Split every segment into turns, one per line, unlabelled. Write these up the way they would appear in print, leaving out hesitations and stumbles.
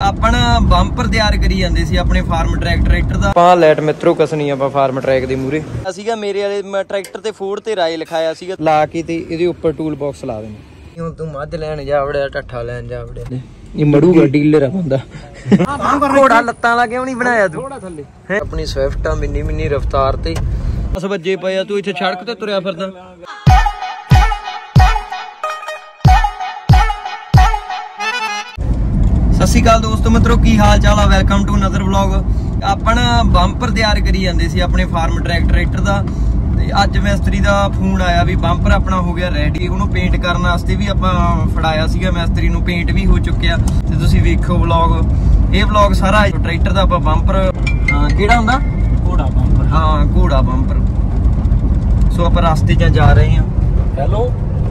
अपना बंपर तैयार करी जांदे सी अपने फार्म ट्रैक ट्रैक्टर दा। ਆਪਾਂ ਲੈਟ ਮਿੱਤਰੋ ਕਸਣੀ ਆਪਾਂ ਫਾਰਮ ਟਰੈਕ ਦੇ ਮੂਰੇ ਸੀਗਾ ਮੇਰੇ ਵਾਲੇ ਟਰੈਕਟਰ ਤੇ ਫੋਰਡ ਤੇ ਰਾਏ ਲਿਖਾਇਆ ਸੀਗਾ ਲਾ ਕੇ ਤੇ ਇਹਦੇ ਉੱਪਰ ਟੂਲ ਬਾਕਸ ਲਾ ਦੇਣਾ। ਹੁਣ ਤੂੰ ਮੱਝ ਲੈਣ ਜਾ ਵੜਿਆ ਢੱਠਾ ਲੈਣ ਜਾ ਵੜਿਆ ਇਹ ਮੜੂਗਾ ਡੀਲਰ ਆ ਬੰਦਾ। ਘੋੜਾ ਲੱਤਾਂ ਲਾ ਕਿਉਂ ਨਹੀਂ ਬਣਾਇਆ ਤੂੰ ਥੋੜਾ ਥੱਲੇ ਆਪਣੀ ਸਵਿਫਟ ਆ ਮਿੰਨੀ ਰਫਤਾਰ ਤੇ 10 ਵਜੇ ਪਏ ਆ ਤੂੰ ਇੱਥੇ ਸੜਕ ਤੇ ਤੁਰਿਆ ਫਿਰਦਾ। सत श्री अकाल दोस्तों मित्रों की हाल चाल है। Welcome to another vlog. अपन बंपर तैयार करी जाते सी अपने फार्म ट्रैक ट्रैक्टर का। अज मिस्त्री का फोन आया भी बंपर अपना हो गया रेडी। उन्होंने पेंट करने वास्ते भी आप फड़ाया सीगा मिस्त्री नूं, पेंट भी हो चुकिया ते तुसीं वेखो व्लॉग। ये व्लॉग सारा ट्रैक्टर का आप बंपर किहड़ा हुंदा घोड़ा बंपर। हाँ घोड़ा बंपर। सो आप रास्ते च जा रहे हैं। हेलो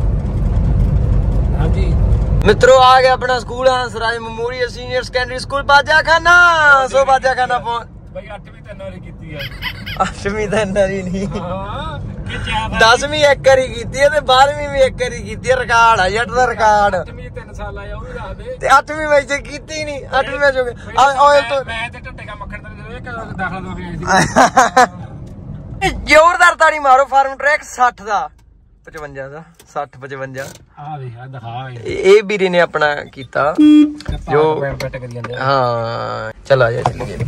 हाँ जी मित्रों आ गया अपना school Hansraj memorial senior secondary school Bajakhana. So Bajakhana पहुंच भाई 8वीं तो इन्ना कीती है। 8वीं तो इन्ना नहीं 10वीं एक बारी कीती है ते 12वीं भी एक बारी कीती है। रिकॉर्ड है जट दा रिकॉर्ड। 8वीं 3 साल आया वो भी दस दे ते 8वीं में से कीती नहीं। 8वीं में जो ऑयल तो मैं ते टट्टे का मक्खन ते एक दाखला दो गए सी। जोरदार ताड़ी मारो फार्म ट्रैक 60 दा 55 ਦਾ 60 55 ਆ ਵੇਖ ਆ ਦਿਖਾ ਇਹ ਵੀਰੇ ਨੇ ਆਪਣਾ ਕੀਤਾ ਜੋ ਫਿੱਟ ਕਰੀ ਜਾਂਦੇ। ਹਾਂ ਚਲ ਆ ਜਾ ਚੱਲੀਏ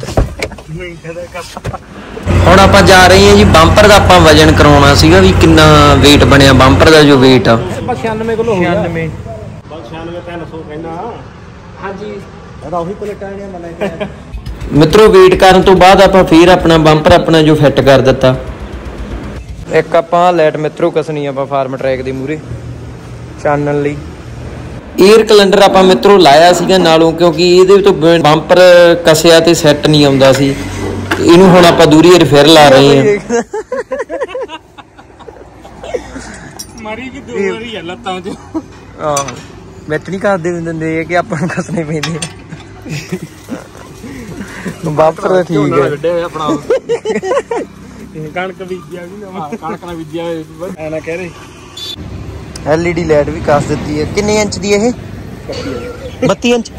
ਹੁਣ ਆਪਾਂ ਜਾ ਰਹੇ ਹਾਂ ਜੀ ਬੰਪਰ ਦਾ ਆਪਾਂ ਵਜਨ ਕਰਾਉਣਾ ਸੀਗਾ ਵੀ ਕਿੰਨਾ weight ਬਣਿਆ ਬੰਪਰ ਦਾ। ਜੋ weight ਆ 96 ਕਿਲੋ ਹੋ ਗਿਆ। 96 300 ਕਹਿੰਦਾ। ਹਾਂਜੀ ਇਹਦਾ ਉਹੀ ਪਲੇਟਾਂ ਨੇ ਮਨੇ ਮਿੱਤਰੋ weight ਕਰਨ ਤੋਂ ਬਾਅਦ ਆਪਾਂ ਫੇਰ ਆਪਣਾ ਬੰਪਰ ਆਪਣਾ ਜੋ ਫਿੱਟ ਕਰ ਦਿੱਤਾ। एक ਆਪਾਂ ਲਾਈਟ ਮਿੱਤਰੋ ਕਸਣੀ ਆਪਾਂ ਫਾਰਮ ਟਰੈਕ ਦੇ ਮੂਰੇ ਚਾਨਣ ਲਈ। 에ਅਰ ਕੈਲੰਡਰ ਆਪਾਂ ਮਿੱਤਰੋ ਲਾਇਆ ਸੀਗਾ ਨਾਲੋਂ ਕਿਉਂਕਿ ਇਹਦੇ ਤੋਂ ਬੰਪਰ ਕਸਿਆ ਤੇ ਸੈੱਟ ਨਹੀਂ ਆਉਂਦਾ ਸੀ। ਇਹਨੂੰ ਹੁਣ ਆਪਾਂ ਦੂਰੀ ਰਿਫੇਅਰ ਲਾ ਰਹੇ ਹਾਂ। ਮਾਰੀ ਵੀ 2 ਵਾਰੀ ਆ ਲੱਤਾਂ 'ਚ। ਆਹ ਵਿੱਚ ਨਹੀਂ ਕਰਦੇ ਦਿੰਦੇ ਕਿ ਆਪਾਂ ਨੂੰ ਕਸਣੇ ਪੈਂਦੇ ਬੰਪਰ ਠੀਕ ਹੈ ਵੱਡੇ ਹੋਏ ਆਪਣਾ ਕਣਕ ਬੀਜਿਆ ਵੀ ਨਾ ਕਣਕ ਨਾਲ ਬੀਜਿਆ ਐ ਨਾ ਕਹਿ ਰਹੇ। LED ਲਾਈਟ ਵੀ ਕਾਸ ਦਿੱਤੀ ਹੈ। ਕਿੰਨੇ ਇੰਚ ਦੀ ਇਹ 32 ਇੰਚ।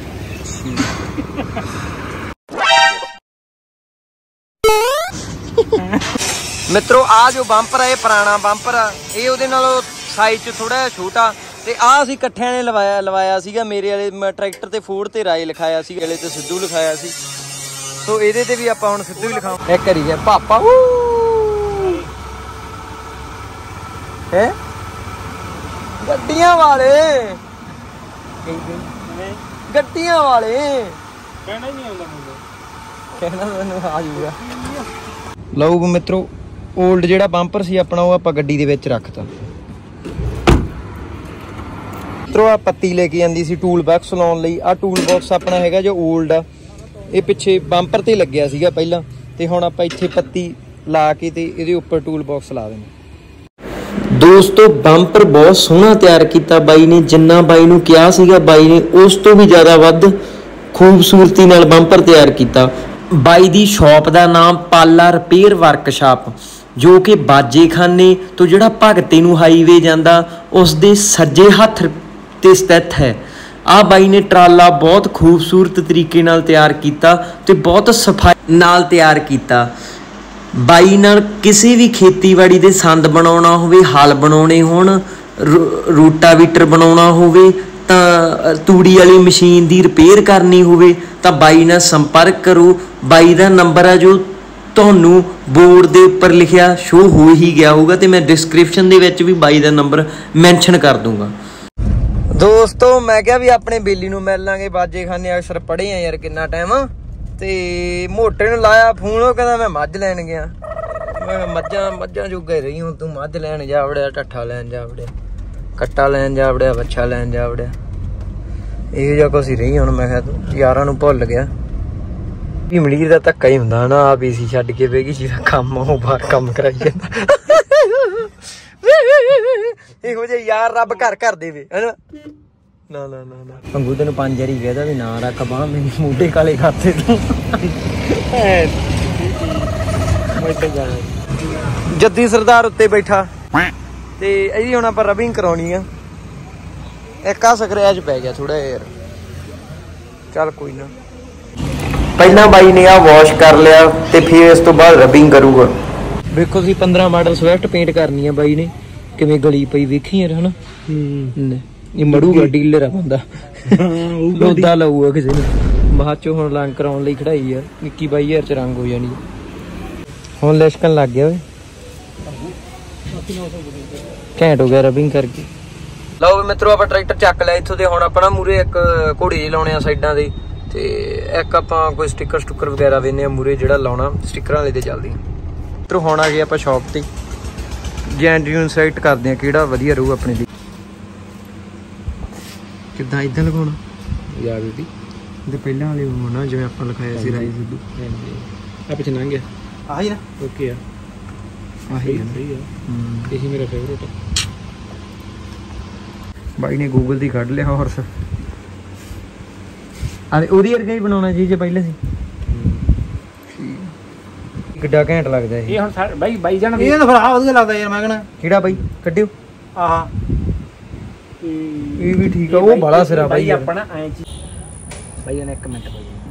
ਮਿੱਤਰੋ ਆ ਜੋ ਬੰਪਰ ਹੈ ਇਹ ਪੁਰਾਣਾ ਬੰਪਰ ਆ। ਇਹ ਉਹਦੇ ਨਾਲੋਂ ਸਾਈਜ਼ ਚ ਥੋੜਾ ਜਿਹਾ ਛੋਟਾ ਤੇ ਆ ਅਸੀਂ ਇਕੱਠਿਆਂ ਨੇ ਲਵਾਇਆ ਸੀਗਾ। ਮੇਰੇ ਵਾਲੇ ਟਰੈਕਟਰ ਤੇ ਫੋਰਡ ਤੇ ਰਾਏ ਲਿਖਾਇਆ ਸੀ, ਵਾਲੇ ਤੇ ਸਿੱਧੂ ਲਿਖਾਇਆ ਸੀ। ਸੋ ਇਹਦੇ ਤੇ ਵੀ ਆਪਾਂ ਹੁਣ ਸਿੱਧੂ ਹੀ ਲਿਖਾਵਾਂ। ਇੱਕ ਕਰੀ ਗਿਆ ਪਾਪਾ ਹੈ ਗੱਡੀਆਂ ਵਾਲੇ ਗੱਡੀਆਂ ਵਾਲੇ ਕਹਿਣਾ ਹੀ ਨਹੀਂ ਆਉਂਦਾ ਮੈਨੂੰ। ਕਹਿਣਾ ਮੈਨੂੰ ਆ ਜੂਗਾ। ਲਓ ਮਿੱਤਰੋ ਓਲਡ ਜਿਹੜਾ ਬੰਪਰ ਸੀ ਆਪਣਾ ਉਹ ਆਪਾਂ ਗੱਡੀ ਦੇ ਵਿੱਚ ਰੱਖਤਾ। ਮਿੱਤਰੋ ਆ ਪੱਤੀ ਲੈ ਕੇ ਜਾਂਦੀ ਸੀ ਟੂਲ ਬਾਕਸ ਲਾਉਣ ਲਈ। ਆ ਟੂਲ ਬਾਕਸ ਆਪਣਾ ਹੈਗਾ ਜੋ ਓਲਡ ਆ। ਇਹ ਪਿੱਛੇ ਬੰਪਰ ਤੇ ਲੱਗਿਆ ਸੀਗਾ ਪਹਿਲਾਂ ਤੇ ਹੁਣ ਆਪਾਂ ਇੱਥੇ ਪੱਤੀ ਲਾ ਕੇ ਤੇ ਇਹਦੇ ਉੱਪਰ ਟੂਲ ਬਾਕਸ ਲਾ ਦੇਣਾ। ਦੋਸਤੋ ਬੰਪਰ ਬਹੁਤ ਸੋਹਣਾ ਤਿਆਰ ਕੀਤਾ ਬਾਈ ਨੇ। ਜਿੰਨਾ ਬਾਈ ਨੂੰ ਕਿਹਾ ਸੀਗਾ ਬਾਈ ਨੇ ਉਸ ਤੋਂ ਵੀ ਜ਼ਿਆਦਾ ਵੱਧ ਖੂਬਸੂਰਤੀ ਨਾਲ ਬੰਪਰ ਤਿਆਰ ਕੀਤਾ। ਬਾਈ ਦੀ ਸ਼ਾਪ ਦਾ ਨਾਮ ਪਾਲਾ ਰਿਪੇਅਰ ਵਰਕਸ਼ਾਪ ਜੋ ਕਿ ਬਾਜੇਖਾਨੇ ਤੋਂ ਜਿਹੜਾ ਭਗਤੇ ਨੂੰ ਹਾਈਵੇ ਜਾਂਦਾ ਉਸ ਦੇ ਸੱਜੇ ਹੱਥ ਤੇ ਸਥਿਤ ਹੈ। ਆ ਬਾਈ ਨੇ ਟਰਾਲਾ ਬਹੁਤ ਖੂਬਸੂਰਤ ਤਰੀਕੇ ਨਾਲ ਤਿਆਰ ਕੀਤਾ ਤੇ ਬਹੁਤ ਸਫਾਈ ਨਾਲ ਤਿਆਰ ਕੀਤਾ। ਬਾਈ ਨਾਲ ਕਿਸੇ ਵੀ ਖੇਤੀਬਾੜੀ ਦੇ ਸੰਦ ਬਣਾਉਣਾ ਹੋਵੇ, ਹਲ ਬਣਾਉਣੇ ਹੋਣ, ਰੂਟਾਵੀਟਰ ਬਣਾਉਣਾ ਹੋਵੇ ਤਾਂ ਤੂੜੀ ਵਾਲੀ ਮਸ਼ੀਨ ਦੀ ਰਿਪੇਅਰ ਕਰਨੀ ਹੋਵੇ ਤਾਂ ਬਾਈ ਨਾਲ ਸੰਪਰਕ ਕਰੋ। ਬਾਈ ਦਾ ਨੰਬਰ ਆ ਜੋ ਤੁਹਾਨੂੰ ਬੋਰਡ ਦੇ ਉੱਪਰ ਲਿਖਿਆ ਸ਼ੋ ਹੋ ਹੀ ਗਿਆ ਹੋਊਗਾ ਤੇ ਮੈਂ ਡਿਸਕ੍ਰਿਪਸ਼ਨ ਦੇ ਵਿੱਚ ਵੀ ਬਾਈ ਦਾ ਨੰਬਰ ਮੈਂਸ਼ਨ ਕਰ ਦੂੰਗਾ। ਦੋਸਤੋ ਮੈਂ ਕਿਹਾ ਵੀ ਆਪਣੇ ਬੇਲੀ ਨੂੰ ਮਿਲ ਲਾਂਗੇ ਬਾਜੇਖਾਨੇ ਅਕਸਰ ਪੜ੍ਹੇ ਆ ਯਾਰ ਕਿੰਨਾ ਟਾਈਮ ਤੇ ਮੋਟੇ ਨੂੰ ਲਾਇਆ ਫੋਨ। ਉਹ ਕਹਿੰਦਾ ਮੈਂ ਮੱਝ ਲੈਣ ਗਿਆ। ਮੈਂ ਮੱਝਾਂ ਜੋਗਾ ਹੀ ਰਹੀ ਹੁਣ ਤੂੰ ਮੱਝ ਲੈਣ ਜਾ ਵੜਿਆ, ਢੱਠਾ ਲੈਣ ਜਾ ਵੜਿਆ, ਕੱਟਾ ਲੈਣ ਜਾ ਵੜਿਆ, ਵੱਛਾ ਲੈਣ ਜਾ ਵੜਿਆ। ਇਹੋ ਜਿਹਾ ਕੁਛ ਹੀ ਰਹੀ ਹੁਣ। ਮੈਂ ਕਿਹਾ ਤੂੰ ਯਾਰਾਂ ਨੂੰ ਭੁੱਲ ਗਿਆ। ਭੀਮਲੀਰ ਦਾ ਧੱਕਾ ਹੀ ਹੁੰਦਾ ਨਾ। ਆਪ ਏਸੀ ਛੱਡ ਕੇ ਬਹਿ ਗਈ ਜਿਹਦਾ ਕੰਮ ਉਹ ਬਾਹਰ ਕੰਮ ਕਰਾਈ ਜਾਂਦਾ। ਇਹੋ ਜਿਹੇ ਯਾਰ ਰੱਬ ਘਰ ਘਰ ਦੇਵੇ ਹਨਾ। ਨਾ ਨਾ ਨਾ ਨਾ ਪੰਗੂ ਤੈਨੂੰ 5 ਵਾਰੀ ਕਹਿਦਾ ਵੀ ਨਾ ਰੱਖ ਬਾਂਹ ਮੈਨੂੰ ਮੂਢੇ ਕਾਲੇ ਖਾਤੇ ਤੂੰ। ਜੱਦੀ ਸਰਦਾਰ ਉੱਤੇ ਬੈਠਾ ਤੇ ਇਹਦੀ ਹੁਣ ਆਪਾਂ ਰਬਿੰਗ ਕਰਾਉਣੀ ਆ। ਇੱਕ ਆ ਸਕਰੈਚ ਪੈ ਗਿਆ ਥੋੜਾ ਯਾਰ। ਚੱਲ ਕੋਈ ਨਾ। ਪਹਿਲਾਂ ਬਾਈ ਨੇ ਆ ਵਾਸ਼ ਕਰ ਲਿਆ ਤੇ ਫਿਰ ਇਸ ਤੋਂ ਬਾਅਦ ਰਬਿੰਗ ਕਰੂਗਾ। ਵੇਖੋ ਤੁਸੀਂ 15 ਮਾਡਲ ਸਵਿਫਟ ਪੇਂਟ ਕਰਨੀ ਆ ਬਾਈ ਨੇ, ਕਿਵੇਂ ਗਲੀ ਪਈ ਵੇਖੀ ਯਾਰ ਹਨਾ। ਇਹ ਮੜੂਗਾ ਡੀਲਰ ਆ ਬੰਦਾ, ਲੋਦਾ ਲਾਊਗਾ ਕਿਸੇ ਨੂੰ। ਬਾਅਦ ਚੋਂ ਹੁਣ ਰੰਗ ਕਰਾਉਣ ਲਈ ਖੜਾਈ ਆ 21-22 ਚ ਰੰਗ ਹੋ ਜਾਣੀ। ਹੁਣ ਲਿਸ਼ਕਣ ਲੱਗ ਗਿਆ ਓਏ, ਘੈਂਟ ਹੋ ਗਿਆ ਰਬਿੰਗ ਕਰਕੇ। ਲਓ ਵੀ ਮਿੱਤਰੋ ਆਪਾਂ ਟਰੈਕਟਰ ਚੱਕ ਲਿਆ ਇੱਥੋਂ ਤੇ ਹੁਣ ਆਪਣਾ ਮੂਰੇ ਇੱਕ ਘੋੜੇ ਜਿਹੇ ਲਾਉਣੇ ਆ ਸਾਈਡਾਂ ਦੇ, ਤੇ ਇੱਕ ਆਪਾਂ ਕੋਈ ਸਟਿੱਕਰ ਸਟੁੱਕਰ ਵਗੈਰਾ ਵੇਨੇ ਆ ਮੂਰੇ ਜਿਹੜਾ ਲਾਉਣਾ ਸਟਿੱਕਰਾਂ ਵਾਲੇ ਤੇ ਚੱਲਦੀ। ਮਿੱਤਰੋ ਹੁਣ ਆ ਗਏ ਆਪਾਂ ਸ਼ਾਪ ਤੇ, ਜੈਨ ਸੈਲੈਕਟ ਕਰਦੇ ਆ ਕਿਹੜਾ ਵਧੀਆ ਰਹੂ ਆਪਣੇ ਲਈ। ਕਿੱਦਾਂ ਇੱਦਾਂ ਲਗਾਉਣਾ ਯਾਦ ਉਹਦੀ ਤੇ ਪਹਿਲਾਂ ਵਾਲੇ ਹੋਣਾ ਜਿਵੇਂ ਆਪਾਂ ਲਿਖਾਇਆ ਸੀ ਰਾਈ ਸਿੱਧੂ ਆ ਪਿੱਛੇ ਲੰਘ ਗਿਆ ਆਹੀ ਨਾ। ਓਕੇ ਆ ਆਹੀ ਸਹੀ ਆ, ਇਹੀ ਮੇਰਾ ਫੇਵਰੇਟ ਆ। ਬਾਈ ਨੇ ਗੂਗਲ ਦੀ ਕੱਢ ਲਿਆ ਹਾਰਸ, ਅਰੇ ਉਹਦੀ ਵਰਗਾ ਹੀ ਬਣਾਉਣਾ ਜੀ ਜੇ ਪਹਿਲੇ ਸੀ। ਕਿੱਡਾ ਘੈਂਟ ਲੱਗਦਾ ਇਹ ਹੁਣ ਬਾਈ। ਬਾਈ ਜਾਣਾ ਇਹ ਤਾਂ ਫਿਰ ਆ ਵਧੀਆ ਲੱਗਦਾ ਯਾਰ, ਮੈਂ ਕਹਣਾ ਕਿਹੜਾ ਬਾਈ ਕੱਢਿਓ ਆਹ ਇਹ ਵੀ ਠੀਕ ਆ। ਉਹ ਬੜਾ ਸਿਰਾ ਬਾਈ ਆਪਣਾ ਐ ਚੀ ਬਾਈ ਨੇ 1 ਮਿੰਟ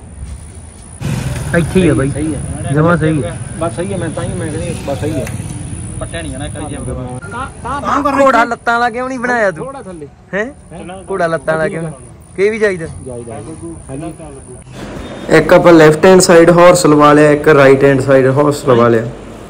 ਬਾਈ ਇੱਥੇ ਹੀ ਆ ਬਾਈ, ਸਹੀ ਹੈ ਜਮਾ ਸਹੀ ਹੈ ਬਸ ਸਹੀ ਹੈ। ਮੈਂ ਤਾਂ ਹੀ ਮੈਂ ਕਹਿੰਦੀ ਬਸ ਸਹੀ ਹੈ, ਪੱਟਿਆ ਨਹੀਂ ਜਾਣਾ ਕਰੀ ਜਾਂਦਾ। ਘੋੜਾ ਲੱਤਾਂ ਵਾਲਾ ਕਿਉਂ ਨਹੀਂ ਬਣਾਇਆ ਤੂੰ? ਥੋੜਾ ਥੱਲੇ ਹੈ ਘੋੜਾ ਲੱਤਾਂ ਵਾਲਾ ਕਿਉਂ? ਕਿ ਵੀ ਚਾਹੀਦਾ। ਇੱਕ ਆਪਾਂ ਲੈਫਟ ਹੈਂਡ ਸਾਈਡ ਹਾਰਸ ਲਵਾ ਲਿਆ, ਇੱਕ ਰਾਈਟ ਹੈਂਡ ਸਾਈਡ ਹਾਰਸ ਲਵਾ ਲਿਆ।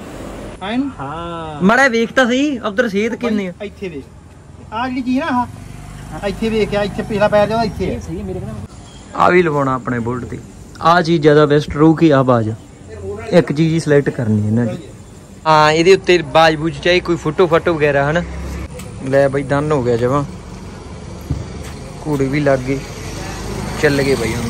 ਹਾਂ ਮੜਾ ਵੇਖ ਤਾਂ ਸਹੀ ਉਧਰ ਸੇਧ ਕਿੰਨੇ ਆ। ਇੱਥੇ ਵੇਖ ਆ ਜਿਹੜੀ ਚੀਜ਼ ਨਾ ਆਹ ਇੱਥੇ ਵੇਖ ਆ, ਇੱਥੇ ਪਿਛਲਾ ਪੈਰ ਜਾਂਦਾ ਇੱਥੇ ਸਹੀ ਮੇਰੇ ਕੋਲ। ਆ ਵੀ ਲਵਾਉਣਾ ਆਪਣੇ ਬੁਲਟ ਤੇ। ਆ ਚੀਜ਼ ਜ਼ਿਆਦਾ ਬੈਸਟ ਰਹੂਗੀ। ਆ ਬਾਜ ਇੱਕ ਚੀਜ਼ ਹੀ ਸਿਲੈਕਟ ਕਰਨੀ ਇਹਨਾਂ ਦੀ। ਹਾਂ ਇਹਦੇ ਉੱਤੇ ਬਾਜ ਬੂਜ ਚਾਹੀ ਕੋਈ ਫੋਟੋ ਵਗੈਰਾ ਹਨ। ਲੈ ਬਈ ਡਨ ਹੋ ਗਿਆ ਜਮਾਂ, ਘੋੜੇ ਵੀ ਲੱਗ ਗਏ, ਚੱਲ ਗਏ ਬਈ ਹੁਣ।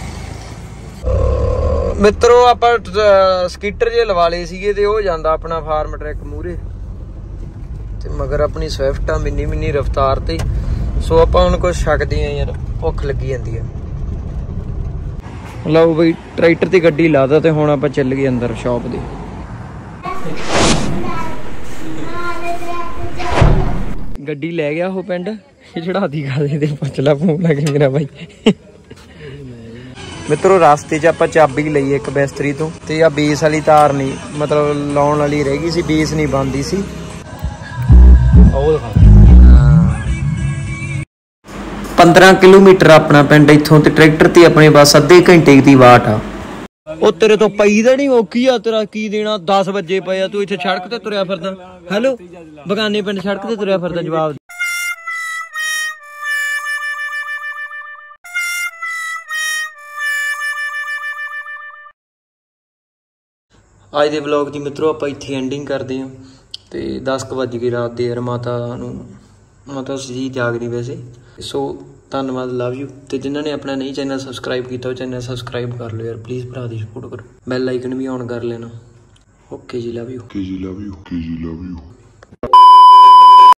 ਮਿੱਤਰੋ ਆਪਾਂ ਸਕੀਟਰ ਜੇ ਲਵਾ ਲਏ ਸੀਗੇ ਤੇ ਉਹ ਜਾਂਦਾ ਆਪਣਾ ਫਾਰਮ ਟਰੈਕ ਮੂਰੇ ਤੇ ਮਗਰ ਆਪਣੀ ਸਵਿਫਟ ਆ ਮਿੰਨੀ ਰਫਤਾਰ ਤੇ। ਸੋ ਆਪਾਂ ਹੁਣ ਕੁਛ ਛਕਦੇ ਆ ਯਾਰ, ਭੁੱਖ ਲੱਗੀ ਜਾਂਦੀ ਆ। ਲਓ ਬਈ ਟਰੈਕਟਰ ਤੇ ਗੱਡੀ ਲਾਦਾ ਤੇ ਹੁਣ ਆਪਾਂ ਚੱਲ ਗਏ ਅੰਦਰ ਸ਼ਾਪ ਦੇ। ਗੱਡੀ ਲੈ ਗਿਆ ਉਹ ਪਿੰਡ, ਇਹ ਚੜਾਤੀ ਖਾਦੇ ਤੇ ਪਚਲਾ ਫੋਨ ਲੱਗ ਮੇਰਾ ਬਾਈ। ਮਿੱਤਰੋ ਰਸਤੇ 'ਚ ਆਪਾਂ ਚਾਬੀ ਲਈ ਇੱਕ ਬਿਸਤਰੀ ਤੋਂ, ਤੇ ਆ ਬੇਸ ਵਾਲੀ ਤਾਰ ਨਹੀਂ ਮਤਲਬ ਲਾਉਣ ਵਾਲੀ ਰਹਿ ਗਈ ਸੀ, ਬੇਸ ਨਹੀਂ ਬਣਦੀ ਸੀ। 15 ਕਿਲੋਮੀਟਰ ਆਪਣਾ ਪਿੰਡ ਇੱਥੋਂ ਤੇ ਟਰੈਕਟਰ ਤੇ ਆਪਣੇ ਬਸ ਅੱਧੇ ਘੰਟੇ ਦੀ ਵਾਟ ਆ। ਉਹ ਤੇਰੇ ਤੋਂ ਪਈ ਦਾ ਨਹੀਂ ਔਖੀ ਆ, ਤੇਰਾ ਕੀ ਦੇਣਾ 10 ਵਜੇ ਪਏ ਆ, ਤੂੰ ਇੱਥੇ ਸੜਕ ਤੇ ਤੁਰਿਆ ਫਿਰਦਾ। ਹੈਲੋ ਬਗਾਨੇ ਪਿੰਡ ਸੜਕ ਤੇ ਤੁਰਿਆ ਫਿਰਦਾ। ਜਵਾਬ ਅੱਜ ਦੇ ਵਲੌਗ ਦੀ ਮਿੱਤਰੋ ਆਪਾਂ ਇੱਥੇ ਐਂਡਿੰਗ ਕਰਦੇ ਹਾਂ ਤੇ 10 ਵਜ ਗਏ ਰਾਤ ਦੇ ਯਾਰ। ਮਾਤਾ ਸੀ ਜਾਗਦੀ ਵੈਸੇ। ਸੋ ਧੰਨਵਾਦ, ਲਵ ਯੂ। ਤੇ ਜਿਨ੍ਹਾਂ ਨੇ ਆਪਣਾ ਨਹੀਂ ਚੈਨਲ ਸਬਸਕ੍ਰਾਈਬ ਕੀਤਾ ਉਹ ਚੈਨਲ ਸਬਸਕ੍ਰਾਈਬ ਕਰ ਲਓ ਯਾਰ ਪਲੀਜ਼, ਭਰਾ ਦੀ ਸਪੋਰਟ ਕਰੋ। ਬੈਲ ਆਈਕਨ ਵੀ ਔਨ ਕਰ ਲੈਣਾ। ਓਕੇ ਜੀ, ਲਵ ਯੂ।